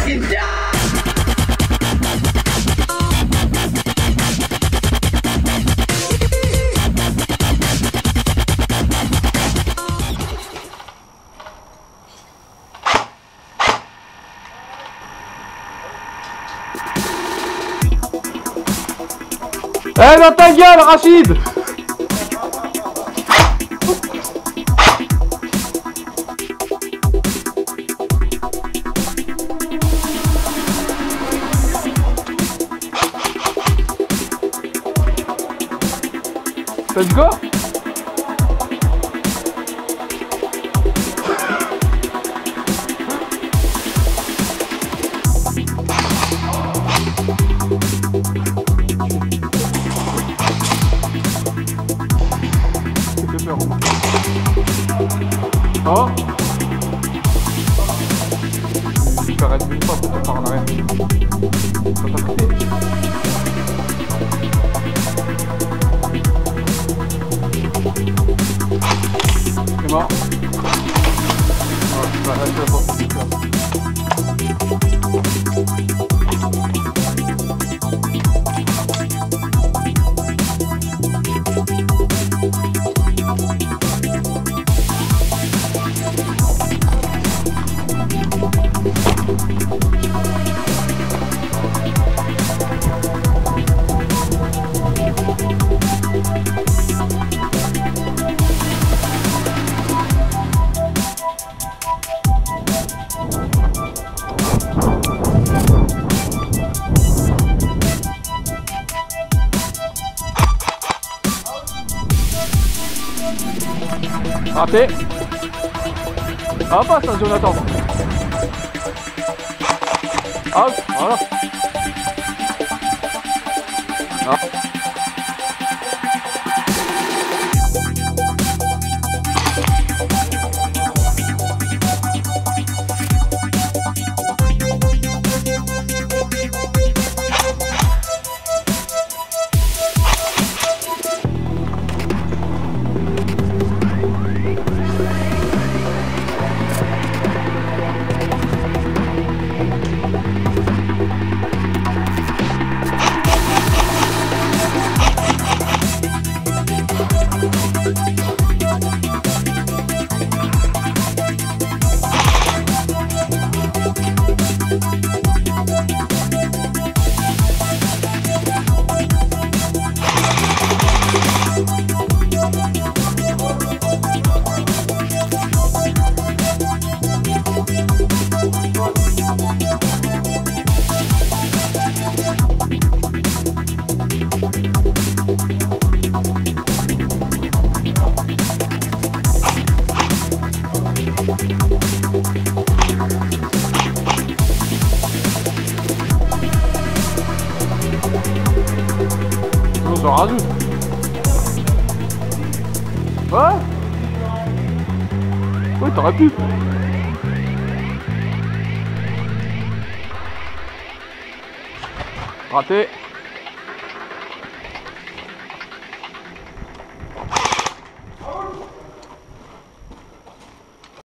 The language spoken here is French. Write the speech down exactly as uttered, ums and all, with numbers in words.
fucking die! Eh, dans ta gueule, Rachid! Let's go! Oh, je t'arrête une fois pour te faire en arrière. Ça t'a pris. C'est mort. Ouais, bah, reste là pour te faire. Raté. Ah, passe, hein, Jonathan. Hop, voilà. Ah. On s'en rajoute. Ouais. Ouais, t'aurais pu. Raté.